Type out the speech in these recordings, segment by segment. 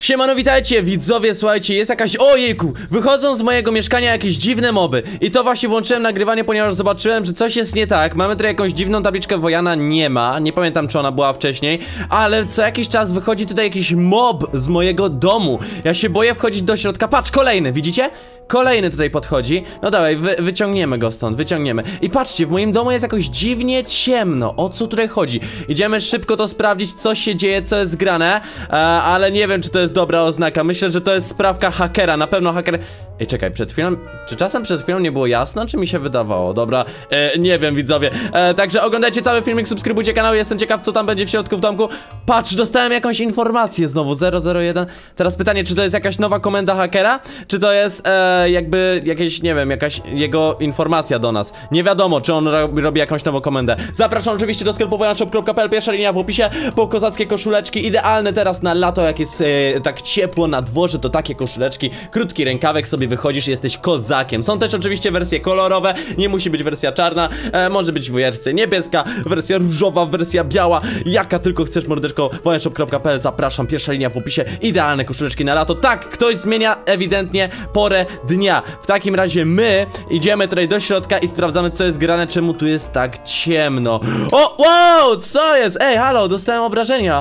Siemano, witajcie widzowie, słuchajcie, jest jakaś... Ojejku, wychodzą z mojego mieszkania jakieś dziwne moby. I to właśnie włączyłem nagrywanie, ponieważ zobaczyłem, że coś jest nie tak. Mamy tutaj jakąś dziwną tabliczkę Wojana, nie ma. Nie pamiętam, czy ona była wcześniej. Ale co jakiś czas wychodzi tutaj jakiś mob z mojego domu. Ja się boję wchodzić do środka. Patrz, kolejny, widzicie? Kolejny tutaj podchodzi. No dawaj, wyciągniemy go stąd, wyciągniemy. I patrzcie, w moim domu jest jakoś dziwnie ciemno. O co tutaj chodzi? Idziemy szybko to sprawdzić, co się dzieje, co jest grane. Ale nie wiem, czy to jest dobra oznaka. Myślę, że to jest sprawka hakera, na pewno haker... Ej, czekaj, przed chwilą... Czy czasem przed chwilą nie było jasno, czy mi się wydawało? Dobra, nie wiem, widzowie. Także oglądajcie cały filmik, subskrybujcie kanał, jestem ciekaw, co tam będzie w środku w domku. Patrz, dostałem jakąś informację znowu, 001. Teraz pytanie, czy to jest jakaś nowa komenda hakera? Czy to jest, jakby, jakieś, nie wiem, jakaś jego informacja do nas? Nie wiadomo, czy on robi jakąś nową komendę. Zapraszam oczywiście do sklepu wojanshop.pl, pierwsza linia w opisie, po kozackie koszuleczki, idealne teraz na lato, jak jest tak ciepło na dworze, to takie koszuleczki, krótki rękawek, sobie wychodzisz i jesteś kozakiem. Są też oczywiście wersje kolorowe, nie musi być wersja czarna, może być wersja niebieska, wersja różowa, wersja biała, jaka tylko chcesz, mordeczko. wojanshop.pl, zapraszam, pierwsza linia w opisie, idealne koszuleczki na lato. Tak, ktoś zmienia ewidentnie porę dnia. W takim razie my idziemy tutaj do środka i sprawdzamy, co jest grane, czemu tu jest tak ciemno. O, wow, co jest? Ej, halo, dostałem obrażenia.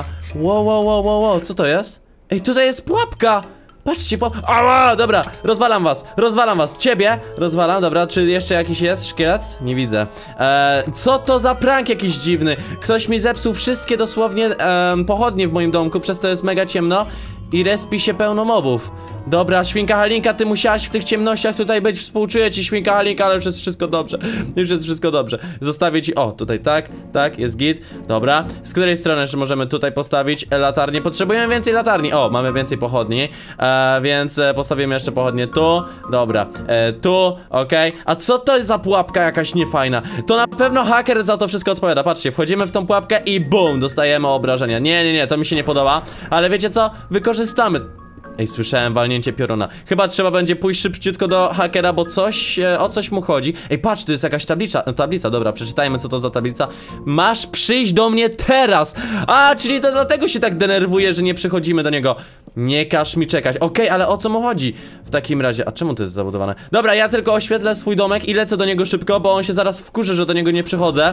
Wow, co to jest? Ej, tutaj jest pułapka. Patrzcie, ała, dobra, rozwalam was, ciebie rozwalam, dobra, czy jeszcze jakiś jest szkielet? Nie widzę. Co to za prank jakiś dziwny? Ktoś mi zepsuł wszystkie dosłownie pochodnie w moim domku, przez to jest mega ciemno i respi się pełno mobów. Dobra, świnka Halinka, ty musiałaś w tych ciemnościach tutaj być, współczuję ci, świnka Halinka, ale już jest wszystko dobrze. Już jest wszystko dobrze. Zostawię ci, o, tutaj tak, jest git. Dobra, z której strony jeszcze możemy tutaj postawić latarnię? Potrzebujemy więcej latarni. O, mamy więcej pochodni, więc postawimy jeszcze pochodnie tu. Dobra, tu, okej. A co to jest za pułapka jakaś niefajna? To na pewno haker za to wszystko odpowiada. Patrzcie, wchodzimy w tą pułapkę i bum, dostajemy obrażenia. Nie, to mi się nie podoba. Ale wiecie co? Wykorzystamy. Ej, słyszałem walnięcie pioruna. Chyba trzeba będzie pójść szybciutko do hakera, bo o coś mu chodzi. Ej, patrz, tu jest jakaś tablica, dobra, przeczytajmy, co to za tablica. Masz przyjść do mnie teraz. A, czyli to dlatego się tak denerwuje, że nie przychodzimy do niego. Nie każ mi czekać. Okej, ale o co mu chodzi? W takim razie, a czemu to jest zabudowane? Dobra, ja tylko oświetlę swój domek i lecę do niego szybko, bo on się zaraz wkurzy, że do niego nie przychodzę.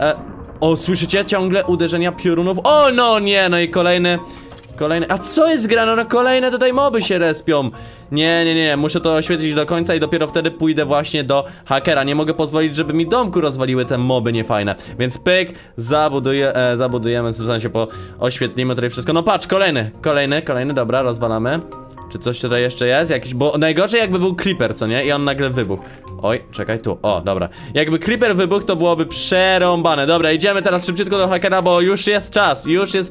O, słyszycie? Ciągle uderzenia piorunów. O, no nie, no i kolejny. A co jest grane? No kolejne tutaj moby się respią. Nie, muszę to oświetlić do końca i dopiero wtedy pójdę właśnie do hakera. Nie mogę pozwolić, żeby mi domku rozwaliły te moby niefajne. Więc pyk, zabudujemy, w sensie oświetlimy tutaj wszystko. No patrz, kolejny, dobra, rozwalamy. Czy coś tutaj jeszcze jest? Jakiś, bo najgorzej jakby był creeper, co nie? I on nagle wybuchł. Oj, czekaj, tu, o, dobra. Jakby creeper wybuchł, to byłoby przerąbane. Dobra, idziemy teraz szybciutko do hakera, bo już jest czas.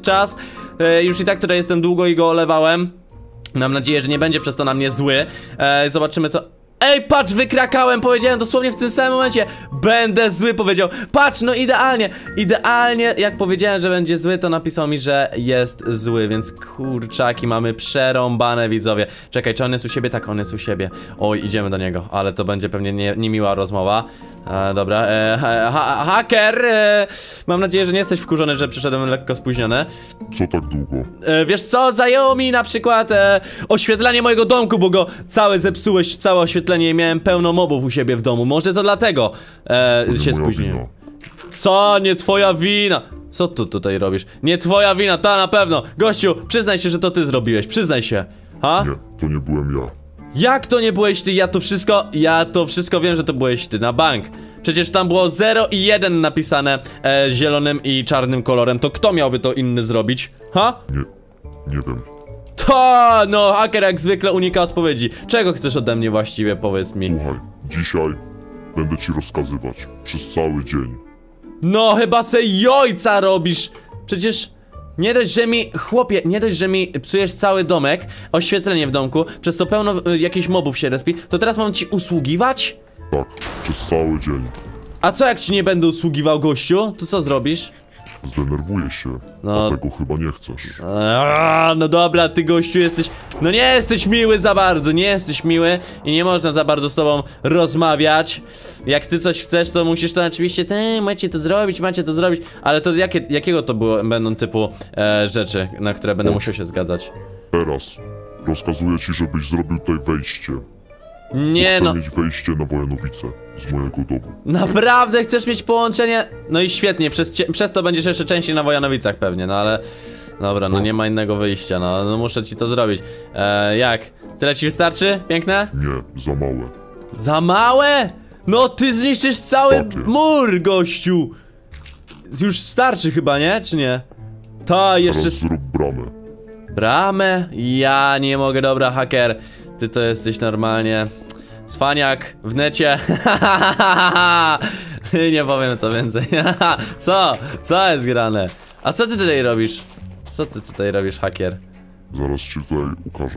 Już i tak tutaj jestem długo i go olewałem. Mam nadzieję, że nie będzie przez to na mnie zły. Zobaczymy co... Ej, patrz, wykrakałem, powiedziałem dosłownie w tym samym momencie. Będę zły, powiedział. Patrz, no idealnie, jak powiedziałem, że będzie zły, to napisał mi, że jest zły. Więc kurczaki, mamy przerąbane, widzowie. Czekaj, czy on jest u siebie? Tak, on jest u siebie. Oj, idziemy do niego, ale to będzie pewnie niemiła rozmowa. Dobra, haker, mam nadzieję, że nie jesteś wkurzony, że przyszedłem lekko spóźniony. Co tak długo? Wiesz co, zajęło mi na przykład oświetlanie mojego domku, bo go zepsułeś, całe oświetlenie i miałem pełno mobów u siebie w domu. Może to dlatego się spóźniłem. Co? Nie twoja wina. Co ty tutaj robisz? Nie twoja wina, ta na pewno. Gościu, przyznaj się, że to ty zrobiłeś, przyznaj się. Ha? Nie, to nie byłem ja. Jak to nie byłeś ty? Ja to wszystko wiem, że to byłeś ty, na bank. Przecież tam było 0 i 1 napisane zielonym i czarnym kolorem. To kto miałby to inny zrobić? Ha? Nie wiem. To, no, haker jak zwykle unika odpowiedzi. Czego chcesz ode mnie właściwie, powiedz mi? Słuchaj, dzisiaj będę ci rozkazywać przez cały dzień. No, chyba se jojca robisz. Przecież nie dość, że mi, chłopie, psujesz cały domek, oświetlenie w domku, przez to pełno jakichś mobów się respi, to teraz mam ci usługiwać? Tak, przez cały dzień. A co jak ci nie będę usługiwał, gościu? To co zrobisz? Zdenerwuję się, no, dlatego chyba nie chcesz. No dobra, ty gościu jesteś... No nie jesteś miły za bardzo, nie jesteś miły i nie można za bardzo z tobą rozmawiać. Jak ty coś chcesz, to musisz to oczywiście... macie to zrobić, ale to jakiego to będą typu rzeczy, na które będę musiał się zgadzać? Teraz rozkazuję ci, żebyś zrobił tutaj wejście. Nie Chcę no. mieć wejście na Wojanowice z mojego domu. Naprawdę chcesz mieć połączenie? No i świetnie, przez to będziesz jeszcze częściej na Wojanowicach pewnie, no ale... Dobra, no nie ma innego wyjścia, no muszę ci to zrobić. Jak? Tyle ci wystarczy? Piękne? Nie, za małe. Za małe? No ty zniszczysz cały Tak jest. mur, gościu! Już starczy chyba, nie? Czy nie? Ta, jeszcze... Teraz zrób bramę. Bramę? Ja nie mogę, dobra, haker. Ty to jesteś normalnie... Cwaniak w necie. Nie powiem co więcej. Co? Co jest grane? A co ty tutaj robisz? Co ty tutaj robisz, hakier? Zaraz ci tutaj ukażę.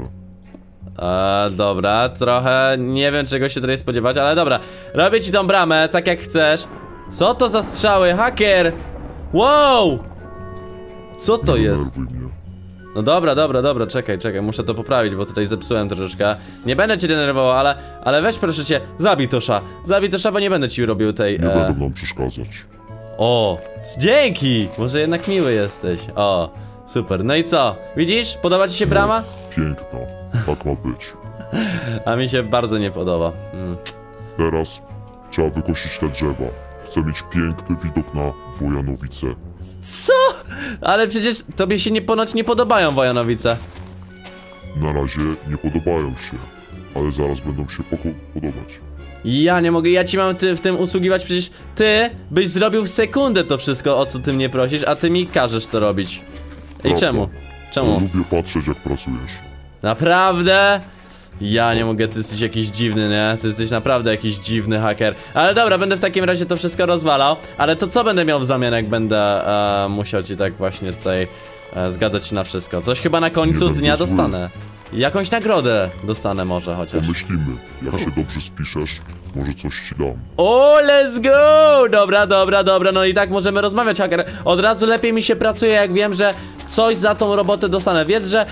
Dobra, trochę nie wiem czego się tutaj spodziewać, ale dobra. Robię ci tą bramę, tak jak chcesz. Co to za strzały, hakier? Wow! Co to Nie jest? denerwuj mnie. No dobra, czekaj, muszę to poprawić, bo tutaj zepsułem troszeczkę. Nie będę cię denerwował, ale weź proszę cię, zabij Tosza, bo nie będę ci robił tej... Nie będą nam przeszkadzać. O, dzięki! Może jednak miły jesteś. O, super, no i co? Widzisz? Podoba ci się brama? Piękna. Tak ma być. A mi się bardzo nie podoba. Teraz trzeba wykosić te drzewa. Chcę mieć piękny widok na Wojanowice. Co? Ale przecież tobie się ponoć nie podobają Wojanowice. Na razie nie podobają się, ale zaraz będą się podobać. Ja nie mogę, ja ci mam w tym usługiwać, przecież ty byś zrobił w sekundę to wszystko, o co ty mnie prosisz, a ty mi każesz to robić. I Prawda. czemu? Czemu? Lubię patrzeć, jak pracujesz. Naprawdę? Ja nie mogę, ty jesteś jakiś dziwny, nie? Ty jesteś naprawdę jakiś dziwny haker. Ale dobra, będę w takim razie to wszystko rozwalał. Ale to co będę miał w zamian, jak będę musiał ci tak właśnie tutaj zgadzać się na wszystko? Coś chyba na końcu Nie będę dnia zły. dostanę. Jakąś nagrodę dostanę może chociaż. Pomyślimy, jak się dobrze spiszesz, może coś ci dam. O, let's go! Dobra, no i tak możemy rozmawiać, haker. Od razu lepiej mi się pracuje, jak wiem, że coś za tą robotę dostanę. Wiedz, że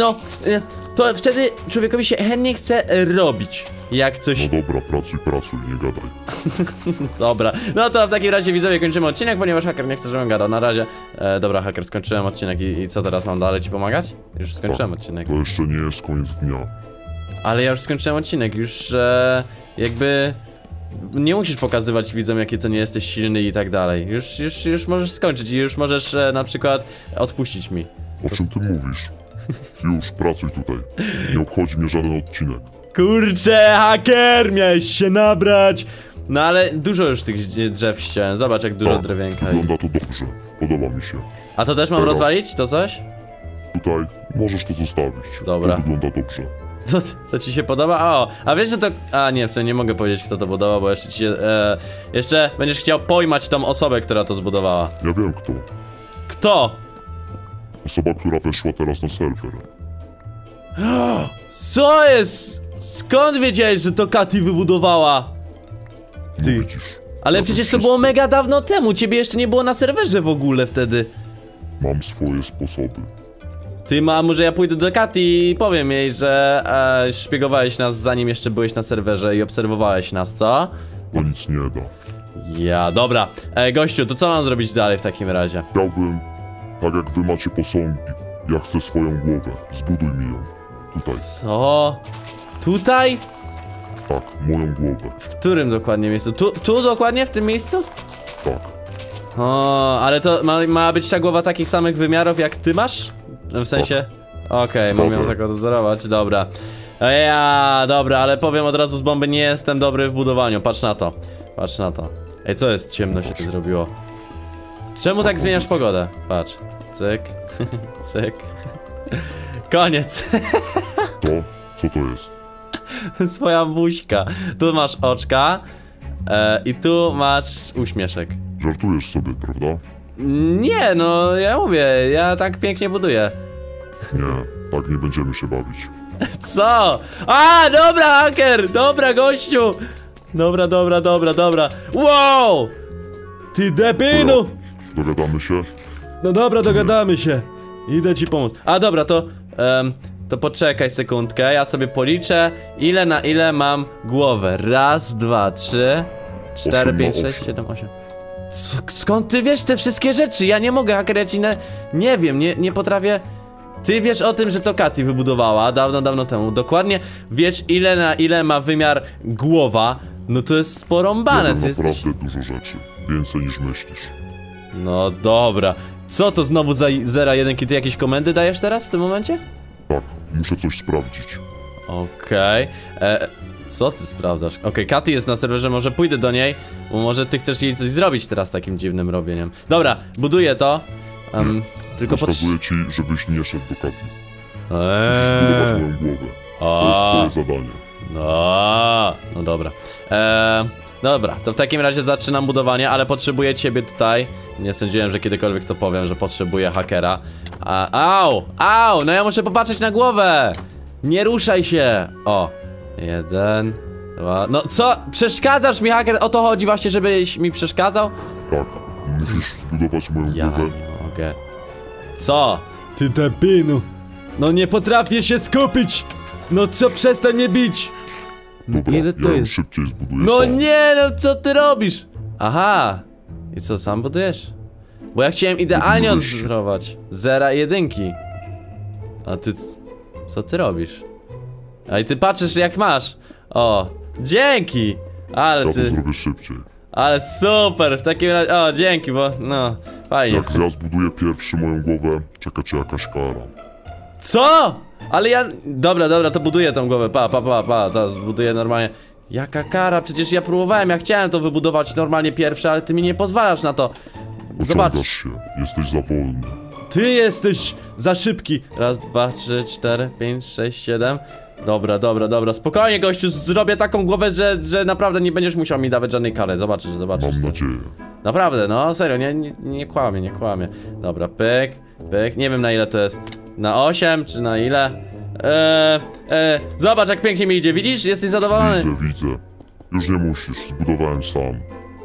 to wtedy człowiekowi się chętnie chce robić. Jak coś... No dobra, pracuj, nie gadaj. Dobra, no to w takim razie widzowie kończymy odcinek, ponieważ haker nie chce, żebym gadał. Na razie, dobra, haker, skończyłem odcinek i co teraz mam dalej ci pomagać? Już skończyłem odcinek. To jeszcze nie jest koniec dnia. Ale ja już skończyłem odcinek, już jakby... Nie musisz pokazywać widzom, jakie to nie jesteś silny i tak dalej. Już możesz skończyć i już możesz na przykład odpuścić mi. O czym ty mówisz? Już, pracuj tutaj. Nie obchodzi mnie żaden odcinek. Kurczę, haker, miałeś się nabrać. No ale dużo już tych drzew ściąłem, zobacz jak dużo drewienka. Wygląda to dobrze. Podoba mi się. A to też mam Teraz. rozwalić, to coś? Tutaj możesz to zostawić. Dobra. To wygląda dobrze. Co ci się podoba? A wiesz, że to... A nie, w sumie nie mogę powiedzieć, kto to budował, bo jeszcze ci jeszcze będziesz chciał pojmać tą osobę, która to zbudowała. Ja wiem kto. Kto? Osoba, która weszła teraz na serwer. Co jest? Skąd wiedziałeś, że to Katy wybudowała? No Ty. widzisz. Ale Ja to przecież to wszystko było mega dawno temu, ciebie jeszcze nie było na serwerze w ogóle wtedy. Mam swoje sposoby. Ty może ja pójdę do Katy i powiem jej, że szpiegowałeś nas zanim jeszcze byłeś na serwerze i obserwowałeś nas, co? To nic nie da. Ja, dobra. Gościu, to co mam zrobić dalej w takim razie? Chciałbym, tak jak wy macie posągi, ja chcę swoją głowę. Zbuduj mi ją. Tutaj. Co? Tutaj? Tak, moją głowę. W którym dokładnie miejscu? Tu dokładnie? W tym miejscu? Tak. O, ale to ma być ta głowa takich samych wymiarów jak ty masz? W sensie? Okej, mam ją Dobra. tak odwzorować, dobra. Dobra, ale powiem od razu z bomby, nie jestem dobry w budowaniu, patrz na to. Patrz na to. Ej, co jest? Ciemno się tu zrobiło. Czemu tak zmieniasz pogodę? Patrz. Cyk. Cyk. Koniec. To? Co to jest? Swoja buźka. Tu masz oczka. I tu masz uśmieszek. Żartujesz sobie, prawda? Nie, no ja mówię, ja tak pięknie buduję. Nie, tak nie będziemy się bawić. Co? Dobra, haker! Dobra, gościu! Dobra. Wow! Ty debilu! Dogadamy się? No dobra, dogadamy się. Idę ci pomóc. Dobra, to poczekaj sekundkę, ja sobie policzę, ile na ile mam głowę. 1, 2, 3, 4, 8 5, na 6, 8. 7, 8. Skąd ty wiesz te wszystkie rzeczy? Ja nie mogę, haker, ja ci nie wiem, nie potrafię. Ty wiesz o tym, że to Katy wybudowała dawno temu. Dokładnie wiesz ile ma wymiar głowa. No to jest porąbane, ty jesteś... naprawdę dużo rzeczy. Więcej niż myślisz. No dobra. Co to znowu za 0-1? Ty jakieś komendy dajesz teraz w tym momencie? Tak, muszę coś sprawdzić. Okej. Co ty sprawdzasz? Okej, Katy jest na serwerze, może pójdę do niej, bo może ty chcesz jej coś zrobić teraz takim dziwnym robieniem. Dobra, buduję to. Tylko Rozkazuję ci, żebyś nie szedł do Katy. Musisz zbudować moją głowę. To jest twoje zadanie. No dobra. Dobra, to w takim razie zaczynam budowanie, ale potrzebuję ciebie tutaj. Nie sądziłem, że kiedykolwiek to powiem, że potrzebuję hakera. Au, no ja muszę popatrzeć na głowę. Nie ruszaj się. O, 1, 2, no co? Przeszkadzasz mi, haker? O to chodzi właśnie, żebyś mi przeszkadzał? Tak, musisz zbudować moją Ja głowę. nie mogę. Co? Ty debinu. No nie potrafię się skupić. No co, przestań mnie bić. Dobra, Ile to ja ją jest? szybciej zbuduję No sam. nie, no co ty robisz? Aha. I co, sam budujesz? Bo ja chciałem idealnie Budujesz. odwzorować 0-1. A ty... Co ty robisz? A i ty patrzysz jak masz. O, dzięki. Ale Ja to ty... zrobię szybciej. Ale super, w takim razie... O, dzięki, bo... No, fajnie. Jak ja zbuduję pierwszy moją głowę, czeka cię jakaś kara. Co? Ale ja... Dobra, to buduję tą głowę, to zbuduję normalnie. Jaka kara? Przecież ja próbowałem, ja chciałem to wybudować normalnie pierwsze, ale ty mi nie pozwalasz na to. Zobacz. Pociągasz się, jesteś za wolny. Ty jesteś za szybki. Raz, 2, 3, 4, 5, 6, 7. Dobra, spokojnie gościu, zrobię taką głowę, że naprawdę nie będziesz musiał mi dawać żadnej kary, zobaczysz. Mam nadzieję. Naprawdę, no serio, nie kłamię. Dobra, pyk, nie wiem na ile to jest. Na 8 czy na ile? Zobacz jak pięknie mi idzie, widzisz? Jesteś zadowolony? Widzę. Już nie musisz, zbudowałem sam.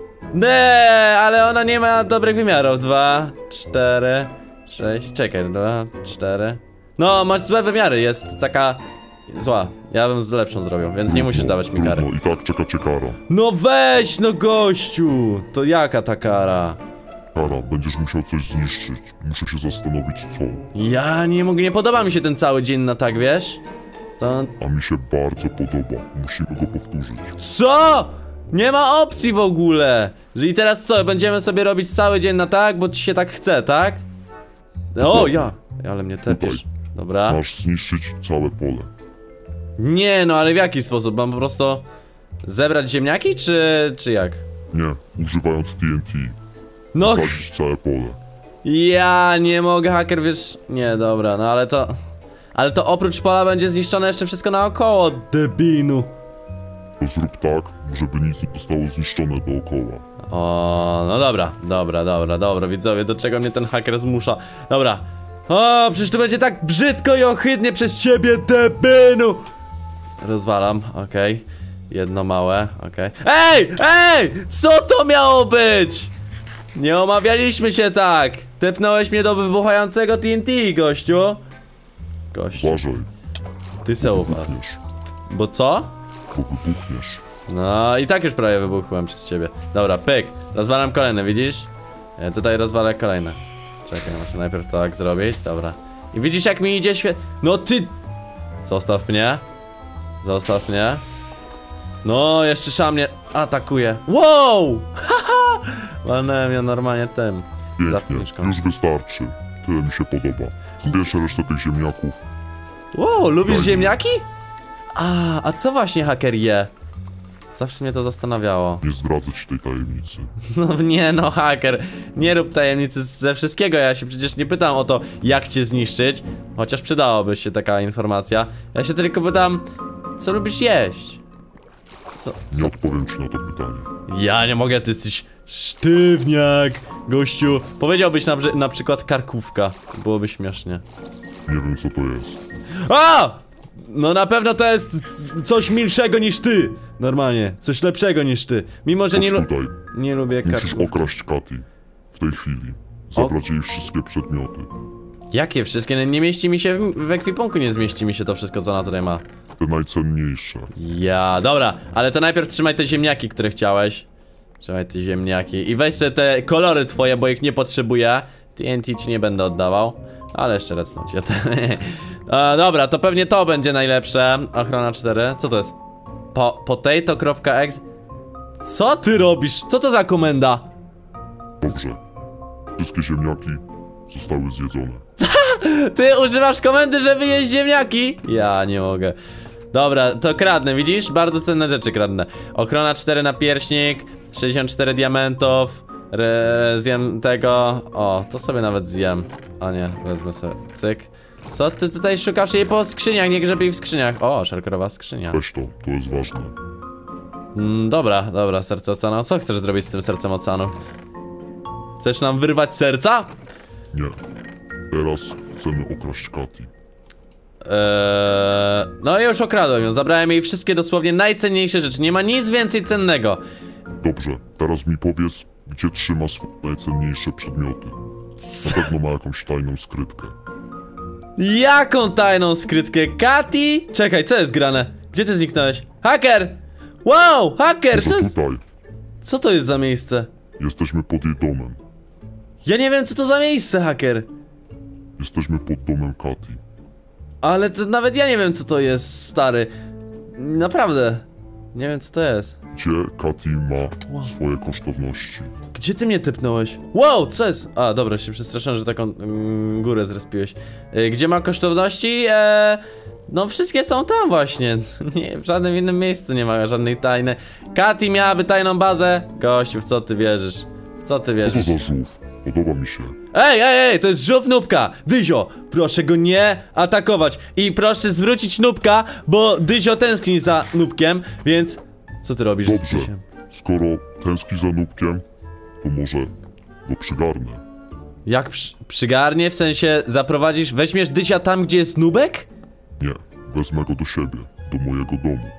Nie, ale ona nie ma dobrych wymiarów. 2, 4, 6, czekaj, 2, 4. No, masz złe wymiary, jest taka zła. Ja bym lepszą zrobił, więc nie musisz dawać mi kary. No i tak czeka cię kara. No weź, no gościu! To jaka ta kara? Kara, będziesz musiał coś zniszczyć. Muszę się zastanowić co. Ja nie mogę, nie podoba mi się ten cały dzień na tak, wiesz? To... A mi się bardzo podoba. Musimy go powtórzyć. Co? Nie ma opcji w ogóle! I teraz co, będziemy sobie robić cały dzień na tak, bo ci się tak chce, tak? O, ale mnie tepiesz. Dobra. Masz zniszczyć całe pole. Nie, no ale w jaki sposób? Mam po prostu zebrać ziemniaki, czy jak? Nie, używając TNT. No, Zasadzić całe pole. ja nie mogę, haker, wiesz... Nie, dobra, no ale to... Ale to oprócz pola będzie zniszczone jeszcze wszystko naokoło, debinu. To zrób tak, żeby nic nie zostało zniszczone dookoła. O, no dobra, widzowie, do czego mnie ten haker zmusza? Dobra. O, przecież to będzie tak brzydko i ohydnie przez ciebie, debinu! Rozwalam, okej. Jedno małe, okej. Ej! Co to miało być? Nie omawialiśmy się tak! Tepnąłeś mnie do wybuchającego TNT, gościu. Uważaj, Ty se uważ. wybuchniesz. Bo co? Bo wybuchniesz. No i tak już prawie wybuchłem przez ciebie. Dobra, pyk. Rozwalam kolejne, widzisz? Ja tutaj rozwalę kolejne. Czekaj, muszę najpierw tak zrobić, dobra. I widzisz jak mi idzie No ty... Zostaw mnie. No, jeszcze szam mnie atakuje. Wow! Haha! Walnąłem ją normalnie tym. Pięknie, Zapalniczką. już wystarczy. Tyle mi się podoba. Zbierz resztę tych ziemniaków. Wow, lubisz Fajnie. ziemniaki? A co właśnie haker je? Zawsze mnie to zastanawiało. Nie zdradzę ci tej tajemnicy. No nie no, haker, nie rób tajemnicy ze wszystkiego, ja się przecież nie pytam o to, jak cię zniszczyć. Chociaż przydałaby się taka informacja. Ja się tylko pytam, co lubisz jeść? Nie odpowiem ci na to pytanie. Ja nie mogę, ty jesteś sztywniak, gościu. Powiedziałbyś na przykład karkówka, byłoby śmiesznie. Nie wiem co to jest. A! No na pewno to jest coś milszego niż ty. Normalnie, coś lepszego niż ty. Mimo, że Chodź tutaj. nie lubię Musisz karkówki. okraść Katy. W tej chwili. Zabrać jej wszystkie przedmioty. Jakie wszystkie? No nie mieści mi się w ekwipunku, nie zmieści mi się to wszystko, co ona tutaj ma. Te najcenniejsze. Dobra, ale to najpierw trzymaj te ziemniaki, które chciałeś. Trzymaj te ziemniaki i weź sobie te kolory twoje, bo ich nie potrzebuję. TNT ci nie będę oddawał. Ale jeszcze redstone cię. Dobra, to pewnie to będzie najlepsze. Ochrona 4. Co to jest? Potato.exe. Co ty robisz? Co to za komenda? Dobrze. Wszystkie ziemniaki zostały zjedzone. Ty używasz komendy, żeby jeść ziemniaki? Ja nie mogę. Dobra, to kradnę, widzisz? Bardzo cenne rzeczy kradnę. Ochrona 4 na pierśnik, 64 diamentów. Zjem tego. O, to sobie nawet zjem. O nie, wezmę sobie. Cyk. Co ty tutaj szukasz jej po skrzyniach? Nie grzebij w skrzyniach. O, szarkorowa skrzynia. Weź to jest ważne. Dobra, serce oceanu. Co chcesz zrobić z tym sercem oceanu? Chcesz nam wyrwać serca? Nie. Teraz chcemy okraść Katy. No już okradłem ją, zabrałem jej wszystkie dosłownie najcenniejsze rzeczy. Nie ma nic więcej cennego. Dobrze, teraz mi powiedz, gdzie trzyma swoje najcenniejsze przedmioty. Na pewno ma jakąś tajną skrytkę. Jaką tajną skrytkę? Katy? Czekaj, co jest grane? Gdzie ty zniknąłeś? Haker! Wow, haker, co To jest? tutaj. Co to jest za miejsce? Jesteśmy pod jej domem. Ja nie wiem, co to za miejsce, haker. Jesteśmy pod domem Katy. Ale to nawet ja nie wiem, co to jest, stary. Naprawdę. Nie wiem, co to jest. Gdzie Katy ma swoje kosztowności. Gdzie ty mnie typnąłeś? Wow, co jest? A, dobra, się przestraszyłem, że taką górę zrespiłeś. Gdzie ma kosztowności? No wszystkie są tam właśnie. Nie, w żadnym innym miejscu nie ma żadnej tajnej. Katy miałaby tajną bazę. Gościu, w co ty wierzysz? W co ty Co to wierzysz? za żółw? Podoba mi się. Ej, to jest żółw Nubka! Dyzio, proszę go nie atakować. I proszę zwrócić Nubka, bo Dyzio tęskni za Nubkiem, więc... Co ty robisz z Dobrze. Dyziem? Skoro tęskni za Nubkiem, to może go przygarnę. Jak przygarnie? W sensie zaprowadzisz... Weźmiesz Dyzia tam, gdzie jest Nubek? Nie, wezmę go do siebie, do mojego domu.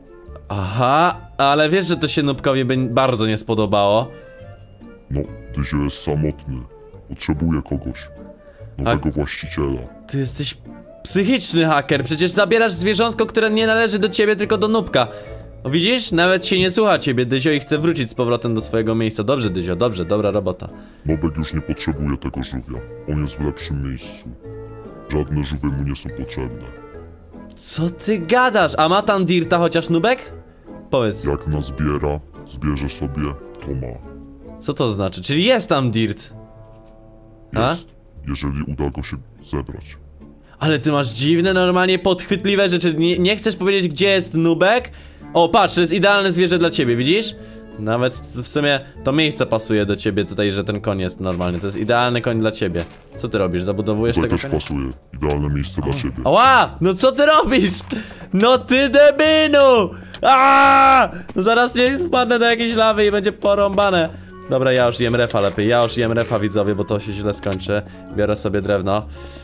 Aha, ale wiesz, że to się Nubkowi by bardzo nie spodobało. No, Dyzio jest samotny. Potrzebuje kogoś. Nowego właściciela. Ty jesteś psychiczny haker, przecież zabierasz zwierzątko, które nie należy do ciebie, tylko do Nubka. O, widzisz? Nawet się nie słucha ciebie, Dyzio, i chce wrócić z powrotem do swojego miejsca. Dobrze, Dyzio, dobrze, dobra robota. Nowek już nie potrzebuje tego żółwia. On jest w lepszym miejscu. Żadne żółwie mu nie są potrzebne. Co ty gadasz? A ma tam dirta chociaż Nubek? Powiedz, Jak nazbiera, zbierze sobie, to ma. co to znaczy? Czyli jest tam dirt. A? Jest, jeżeli uda go się zebrać. Ale ty masz dziwne, normalnie podchwytliwe rzeczy. Nie chcesz powiedzieć, gdzie jest Nubek? O, patrz, to jest idealne zwierzę dla ciebie, widzisz? Nawet w sumie to miejsce pasuje do ciebie tutaj, że ten koń jest normalny. To jest idealny koń dla ciebie. Co ty robisz? Zabudowujesz Tutaj tego też konia? pasuje. Idealne miejsce dla ciebie. Ała! No co ty robisz? No ty debinu! Aaaa! No zaraz mnie wpadnę do jakiejś lawy i będzie porąbane. Dobra, ja już jem refa lepiej. Ja już jem refa, widzowie, bo to się źle skończy. Biorę sobie drewno.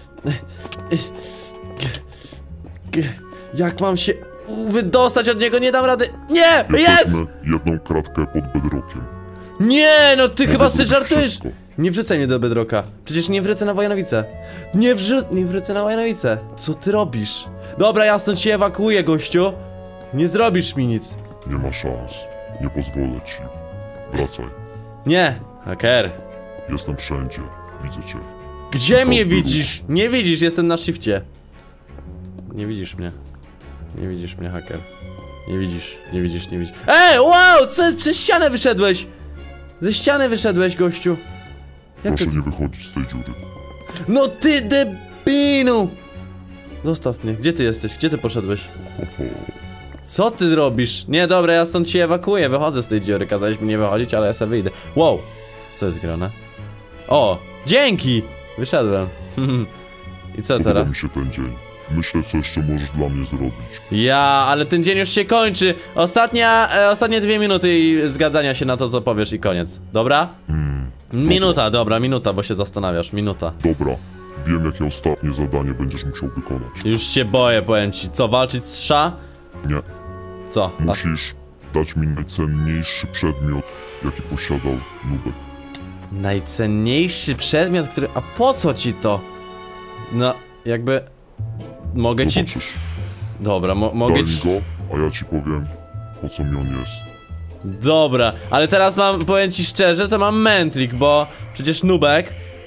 Jak mam się wydostać od niego? Nie dam rady. Nie! Jest! Jesteśmy jedną kratkę pod bedrockiem. Nie! No ty chyba sobie zrobić żartujesz! wszystko. Nie wrzucaj mnie do bedrocka. Przecież nie wrócę na Wojanowice. Nie wrócę na Wojanowice. Co ty robisz? Dobra, ja stąd się ewakuuję, gościu. Nie zrobisz mi nic. Nie ma szans. Nie pozwolę ci. Wracaj. Nie, haker. Jestem wszędzie. Widzę cię. Gdzie mnie Każdy widzisz? Nie widzisz, jestem na shifcie. Nie widzisz mnie. Nie widzisz mnie, haker. Nie widzisz, nie widzisz, nie widzisz. Ej, wow, co jest? Przez ścianę wyszedłeś. Ze ściany wyszedłeś, gościu. Jak to... Proszę nie wychodzić z tej dziury. No ty debinu! Zostaw mnie, gdzie ty jesteś? Gdzie ty poszedłeś? Oho. Co ty robisz? Nie, dobra, ja stąd się ewakuuję, wychodzę z tej dziury. Kazałeś mi nie wychodzić, ale ja sobie wyjdę. Wow! Co jest grane? O! Dzięki! Wyszedłem. I co Podoba teraz? mi się ten dzień. Myślę, co jeszcze możesz dla mnie zrobić. Ja, ale ten dzień już się kończy. Ostatnie 2 minuty i zgadzania się na to, co powiesz i koniec. Dobra? Minuta, dobra, minuta, bo się zastanawiasz. Minuta. Dobra. Wiem, jakie ostatnie zadanie będziesz musiał wykonać. Już się boję, powiem ci. Co, walczyć z Sza? Nie. Co? A, Musisz dać mi najcenniejszy przedmiot, jaki posiadał Nubek. najcenniejszy przedmiot, który... A po co ci to? No, jakby... Mogę ci... Zobaczysz. Dobra, mogę Daj mi ci... go, a ja ci powiem, po co mi on jest. Dobra, ale teraz mam, powiem ci szczerze, to mam mętlik, bo przecież Nubek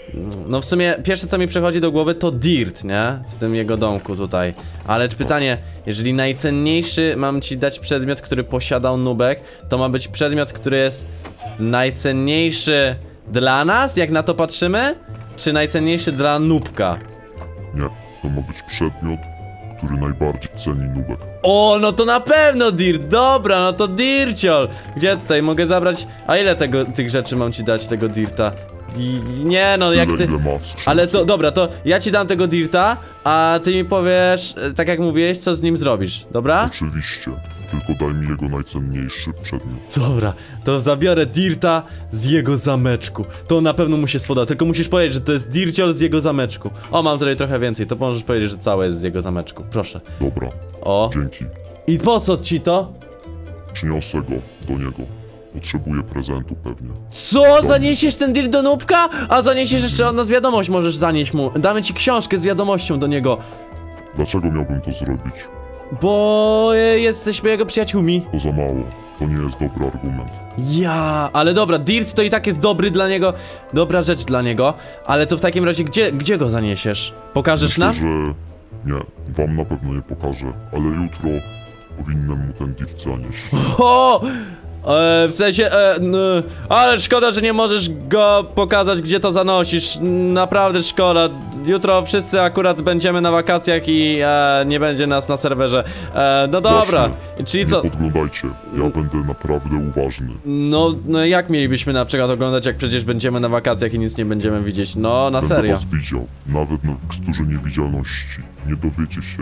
No w sumie pierwsze co mi przychodzi do głowy to Dirt, nie? W tym jego domku tutaj. Ale pytanie, jeżeli najcenniejszy mam ci dać przedmiot, który posiadał Nubek, to ma być przedmiot, który jest najcenniejszy dla nas, jak na to patrzymy? Czy najcenniejszy dla Nubka? Nie, to ma być przedmiot, który najbardziej ceni Nubek. O, no to na pewno Dirt, dobra, no to Dirciol. Gdzie tutaj mogę zabrać? A ile tych rzeczy mam ci dać, tego Dirta? Nie no, jak ty... Ile ma w skrzynce. Ale to, dobra, to ja ci dam tego Dirta, a ty mi powiesz, tak jak mówiłeś, co z nim zrobisz, dobra? Oczywiście, tylko daj mi jego najcenniejszy przedmiot. Dobra, to zabiorę Dirta z jego zameczku. To na pewno mu się spodoba, tylko musisz powiedzieć, że to jest Dirciol z jego zameczku. O, mam tutaj trochę więcej, to możesz powiedzieć, że całe jest z jego zameczku, proszę. Dobra, O, dzięki. i po co ci to? Przyniosę go do niego. Potrzebuję prezentu pewnie. Co? Zaniesiesz ten Dirt do Nubka? A zaniesiesz jeszcze od nas wiadomość, możesz zanieść mu. Damy ci książkę z wiadomością do niego. Dlaczego miałbym to zrobić? Bo jesteśmy jego przyjaciółmi. To za mało. To nie jest dobry argument. Ja, ale dobra, Dirt to i tak jest dobry dla niego. Dobra rzecz dla niego. Ale to w takim razie gdzie go zaniesiesz? Pokażesz Myślę, nam? że... Nie, wam na pewno nie pokażę, ale jutro powinienem mu ten dirt zanieść. O! W sensie, ale szkoda, że nie możesz go pokazać, gdzie to zanosisz. Naprawdę szkoda. Jutro wszyscy akurat będziemy na wakacjach i nie będzie nas na serwerze. No dobra, Właśnie, czyli co? nie podglądajcie, ja będę naprawdę uważny. No jak mielibyśmy na przykład oglądać, jak przecież będziemy na wakacjach i nic nie będziemy widzieć? No, na Będę serio. was widział, nawet na miksturze niewidzialności. Nie dowiecie się.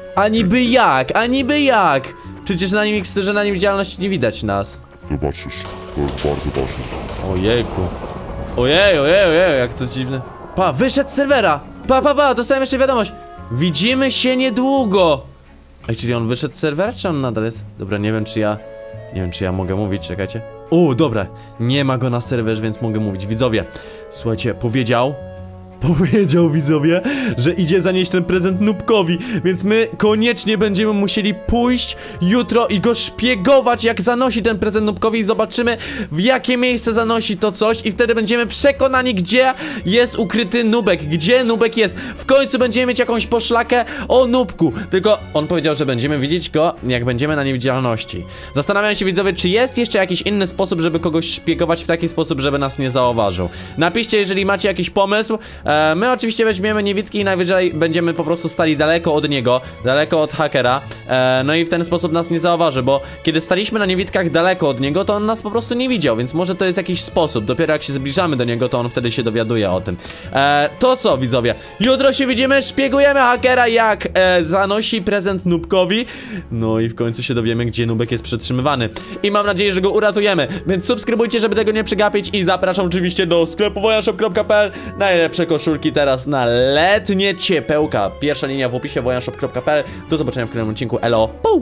A niby jak? Przecież na miksturze na niewidzialności nie widać nas. Zobaczysz, to jest bardzo ważne. Ojejku. Ojej, jak to dziwne. Pa, wyszedł z serwera. Pa, dostałem jeszcze wiadomość. Widzimy się niedługo. Ej, czyli on wyszedł z serwera, czy on nadal jest? Dobra, nie wiem czy ja mogę mówić, czekajcie. O, dobra, nie ma go na serwerze, więc mogę mówić. Widzowie, słuchajcie, powiedział widzowie, że idzie zanieść ten prezent Nubkowi, więc my koniecznie będziemy musieli pójść jutro i go szpiegować, jak zanosi ten prezent Nubkowi i zobaczymy, w jakie miejsce zanosi to coś i wtedy będziemy przekonani, gdzie jest ukryty Nubek, gdzie Nubek jest. W końcu będziemy mieć jakąś poszlakę o Nubku, tylko on powiedział, że będziemy widzieć go, jak będziemy na niewidzialności. Zastanawiam się, widzowie, czy jest jeszcze jakiś inny sposób, żeby kogoś szpiegować w taki sposób, żeby nas nie zauważył. Napiszcie, jeżeli macie jakiś pomysł. My oczywiście weźmiemy niewidki i najwyżej będziemy po prostu stali daleko od niego, daleko od hakera, no i w ten sposób nas nie zauważy, bo kiedy staliśmy na niewidkach daleko od niego, to on nas po prostu nie widział, więc może to jest jakiś sposób. Dopiero jak się zbliżamy do niego, to on wtedy się dowiaduje o tym. To co, widzowie? Jutro się widzimy, szpiegujemy hakera, jak zanosi prezent Nubkowi, no i w końcu się dowiemy, gdzie Nubek jest przetrzymywany. I mam nadzieję, że go uratujemy, więc subskrybujcie, żeby tego nie przegapić i zapraszam oczywiście do sklepu wojanshop.pl. Najlepsze koszulki teraz na letnie ciepełka. Pierwsza linia w opisie wojanshop.pl. Do zobaczenia w kolejnym odcinku. Elo! Pum!